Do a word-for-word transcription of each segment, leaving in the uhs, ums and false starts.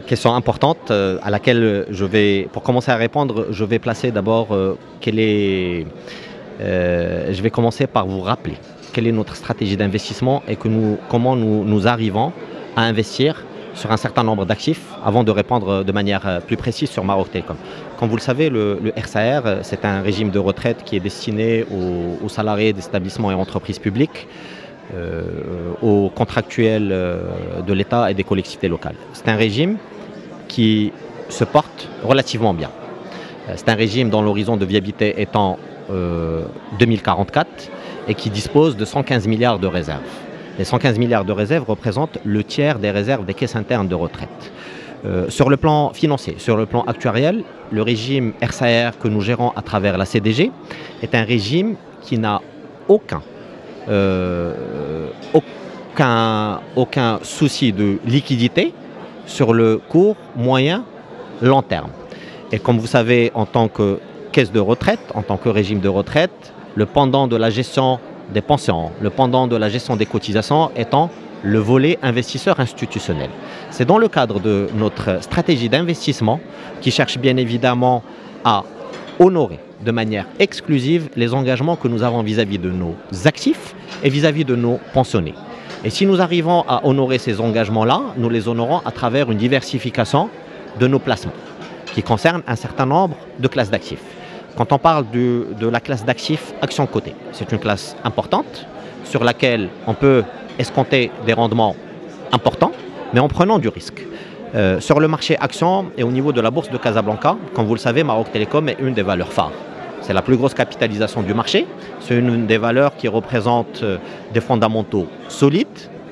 Question importante euh, à laquelle je vais, pour commencer à répondre, je vais placer d'abord euh, quelle est, euh, je vais commencer par vous rappeler quelle est notre stratégie d'investissement et que nous, comment nous, nous arrivons à investir sur un certain nombre d'actifs avant de répondre de manière plus précise sur Maroc Telecom. Comme vous le savez, le, le R C A R, c'est un régime de retraite qui est destiné aux, aux salariés des établissements et entreprises publiques, euh, aux contractuels de l'État et des collectivités locales. C'est un régime qui se porte relativement bien. C'est un régime dont l'horizon de viabilité étant euh, deux mille quarante-quatre et qui dispose de cent quinze milliards de réserves. Les cent quinze milliards de réserves représentent le tiers des réserves des caisses internes de retraite. Euh, sur le plan financier, sur le plan actuariel, le régime R C A R que nous gérons à travers la C D G est un régime qui n'a aucun, euh, aucun, aucun souci de liquidité sur le court, moyen, long terme. Et comme vous savez, en tant que caisse de retraite, en tant que régime de retraite, le pendant de la gestion des pensions, le pendant de la gestion des cotisations étant le volet investisseur institutionnel. C'est dans le cadre de notre stratégie d'investissement qui cherche bien évidemment à honorer de manière exclusive les engagements que nous avons vis-à-vis de nos actifs et vis-à-vis de nos pensionnés. Et si nous arrivons à honorer ces engagements-là, nous les honorons à travers une diversification de nos placements qui concerne un certain nombre de classes d'actifs. Quand on parle du, de la classe d'actifs actions cotées, c'est une classe importante sur laquelle on peut escompter des rendements importants, mais en prenant du risque. Euh, sur le marché actions et au niveau de la bourse de Casablanca, comme vous le savez, Maroc Telecom est une des valeurs phares. C'est la plus grosse capitalisation du marché. C'est une des valeurs qui représente des fondamentaux solides,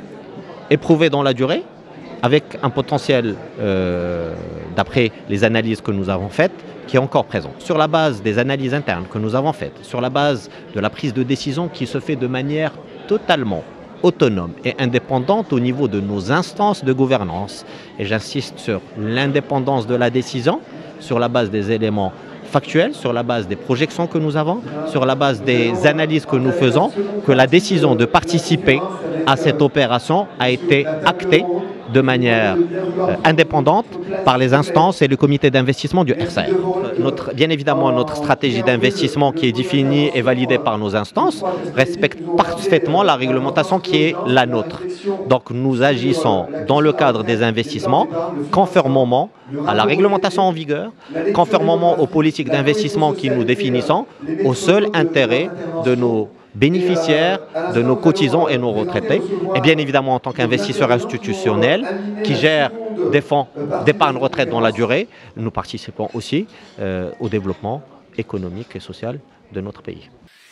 éprouvés dans la durée, avec un potentiel, euh, d'après les analyses que nous avons faites, qui est encore présent. Sur la base des analyses internes que nous avons faites, sur la base de la prise de décision qui se fait de manière totalement autonome et indépendante au niveau de nos instances de gouvernance, et j'insiste sur l'indépendance de la décision, sur la base des éléments factuel, sur la base des projections que nous avons, sur la base des analyses que nous faisons, que la décision de participer à cette opération a été actée de manière euh, indépendante par les instances et le comité d'investissement du R C A R. Notre, bien évidemment, notre stratégie d'investissement qui est définie et validée par nos instances respecte parfaitement la réglementation qui est la nôtre. Donc nous agissons dans le cadre des investissements conformément à la réglementation en vigueur, conformément aux politiques d'investissement qui nous définissons, au seul intérêt de nos bénéficiaires, de nos cotisants et nos retraités. Et bien évidemment, en tant qu'investisseur institutionnel qui gère des fonds d'épargne retraite dans la durée, nous participons aussi euh, au développement économique et social de notre pays.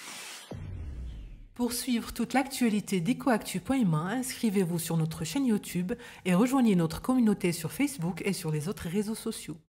Pour suivre toute l'actualité d'Ecoactu point M A, inscrivez-vous sur notre chaîne YouTube et rejoignez notre communauté sur Facebook et sur les autres réseaux sociaux.